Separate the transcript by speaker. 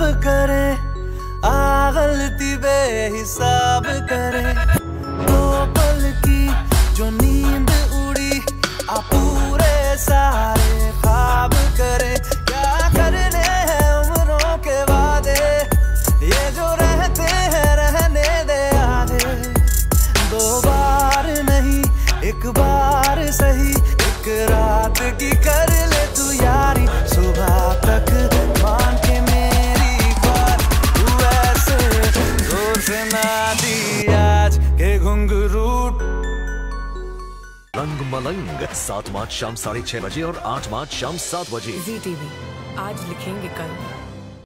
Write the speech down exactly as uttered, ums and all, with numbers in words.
Speaker 1: करे, आ गलती बेहिसाब करे। दो पल की जो नींद उड़ी, आ पूरे सारे ख्वाब करे। क्या करने हैं उम्रों के वादे, ये जो रहते हैं रहने दे आधे। दो बार नहीं एक बार सही, एक रात की कर ले तू यारी। सुबह तक मान के मेरी बात, तू ऐसे जोर से ना दी आज के घुंघरू।
Speaker 2: रंग मलंग सात मार्च शाम साढ़े छह बजे और आठ मार्च शाम सात बजे।
Speaker 3: जी टीवी आज लिखेंगे कल।